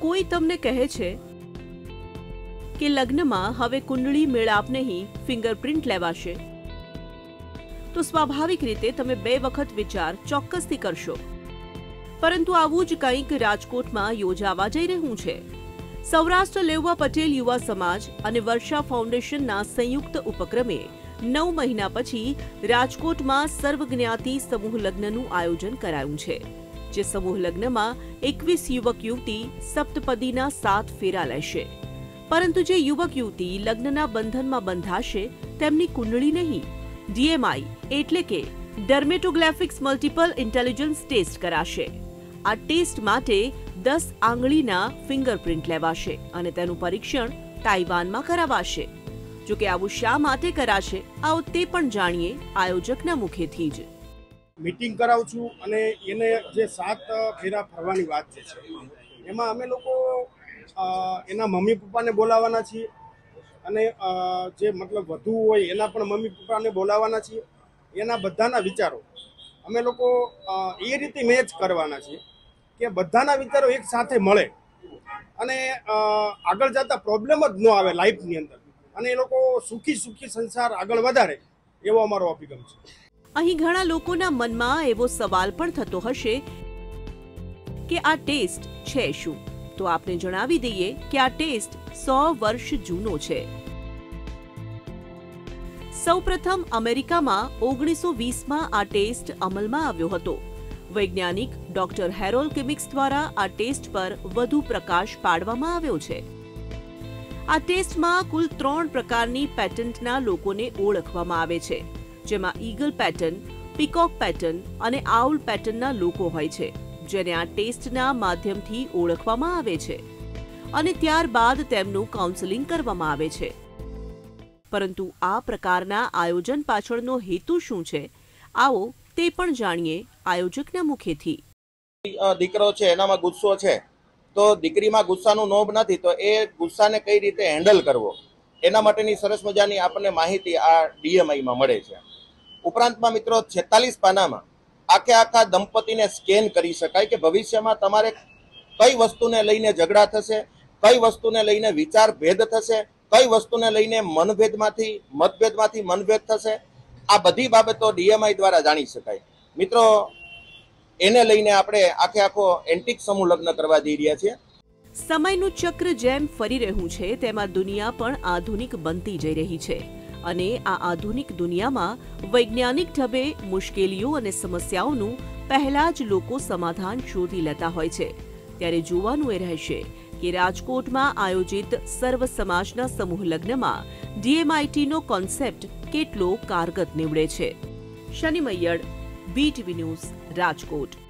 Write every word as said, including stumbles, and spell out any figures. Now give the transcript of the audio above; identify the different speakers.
Speaker 1: કોઈ તમને કહે છે કે લગ્નમાં હવે કુંડળી મેળાપ નહીં ફિંગરપ્રિન્ટ લેવાશે, તો સ્વાભાવિક રીતે તમે બે વખત વિચાર ચોક્કસથી કરશો. પરંતુ આવું જ કંઈક રાજકોટમાં યોજાવા જઈ રહ્યું છે. સૌરાષ્ટ્ર લેઉવા પટેલ યુવા સમાજ અને વર્ષા ફાઉન્ડેશનના સંયુક્ત ઉપક્રમે નવ મહિના પછી રાજકોટમાં સર્વજ્ઞાતિ સમૂહ લગ્નનું આયોજન કરાયું છે. જે સમૂહ લગ્નમાં એકવીસ યુવક યુવતી સપ્તપદીના સાત ફેરા લેશે. પરંતુ જે યુવક યુવતી લગ્નના બંધનમાં બંધાશે તેમની કુંડળી નહીં, ડીએમઆઈ એટલે કે ડર્મેટોગ્રાફિક્સ મલ્ટિપલ ઇન્ટેલિજન્સ ટેસ્ટ કરાશે. આ ટેસ્ટ માટે દસ આંગળીના ફિંગરપ્રિન્ટ લેવાશે અને તેનું પરીક્ષણ તાઇવાનમાં કરાવાશે. જો કે આવું શા માટે કરાશે, આવો તે પણ જાણીએ આયોજકના મુખેથી જ.
Speaker 2: મીટિંગ કરાવું છું અને એને જે સાત ફેરા ફરવાની વાત છે એમાં અમે લોકો એના મમ્મી પપ્પાને બોલાવવાના છીએ અને જે મતલબ વધુ હોય એના પણ મમ્મી પપ્પાને બોલાવવાના છીએ. એના બધાના વિચારો અમે લોકો એ રીતે મેચ કરવાના છીએ કે બધાના વિચારો એક સાથે મળે અને આગળ જતા પ્રોબ્લેમ જ ન આવે લાઈફની અંદર અને એ લોકો સુખી સુખી સંસાર આગળ વધારે, એવો અમારો અભિગમ છે.
Speaker 1: અહીં ઘણા લોકોના મનમાં એવો સવાલ પણ થતો હશે કે આ ટેસ્ટ છે શું? તો આપને જણાવી દઈએ કે આ ટેસ્ટ સો વર્ષ જૂનો છે. સૌપ્રથમ અમેરિકામાં ઓગણીસો વીસમાં આ ટેસ્ટ અમલમાં આવ્યો હતો. વૈજ્ઞાનિક ડોક્ટર હેરોલ્ડ કિમિક્સ દ્વારા આ ટેસ્ટ પર વધુ પ્રકાશ પાડવામાં આવ્યો છે. આ ટેસ્ટમાં કુલ ત્રણ પ્રકારની પેટન્ટના લોકોને ઓળખવામાં આવે છે, જેમાં ઈગલ પેટર્ન, પીકોક પેટર્ન અને આઉલ પેટર્નના લોકો હોય છે, જેને આ ટેસ્ટના માધ્યમથી ઓળખવામાં આવે છે અને ત્યારબાદ તેમનું કાઉન્સેલિંગ કરવામાં આવે છે. પરંતુ આ પ્રકારના આયોજન પાછળનો હેતુ શું છે, આવો તે પણ જાણીએ આયોજકના મુખેથી.
Speaker 3: દીકરો છે એનામાં ગુસ્સો છે, તો દીકરીમાં ગુસ્સાનું નોબ નથી, તો એ ગુસ્સાને કઈ રીતે હેન્ડલ કરવો એના માટેની સરસ મજાની આપણને માહિતી આ ડીએમઆઈમાં મળે છે. ઉપરાંતમાં મિત્રો છેતાલીસ પાનામાં આખે આખા દંપતીને સ્કેન કરી શકાય કે ભવિષ્યમાં તમારે કઈ વસ્તુને લઈને ઝઘડા થશે, કઈ વસ્તુને લઈને વિચાર ભેદ થશે, કઈ વસ્તુને લઈને મનભેદમાંથી મતભેદમાંથી મનભેદ થશે, આ બધી બાબતો ડીએમઆઈ દ્વારા જાણી શકાય. મિત્રો એને લઈને આપણે આખે આખો એન્ટિક સમૂહ લગ્ન કરવા જઈ રહ્યા છીએ.
Speaker 1: સમયનું ચક્ર જેમ ફરી રહ્યું છે તેમાં દુનિયા પણ આધુનિક બનતી જઈ રહી છે અને આ આધુનિક દુનિયામાં વૈજ્ઞાનિક ઢબે મુશ્કેલીઓ અને સમસ્યાઓનું પહેલા જ લોકો સમાધાન શોધી લેતા હોય છે. ત્યારે જોવાનું એ રહેશે કે રાજકોટમાં આયોજિત સર્વ સમાજના સમૂહ લગ્નમાં ડીએમઆઈટીનો કોન્સેપ્ટ કેટલો કારગત નીવડે છે. શનિ મૈયડ, બીટીવી ન્યૂઝ, રાજકોટ.